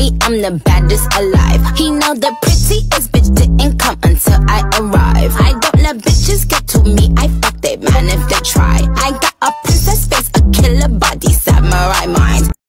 me, I'm the baddest alive. He know the prettiest bitch didn't come until I arrive. I don't let bitches get to me, I fuck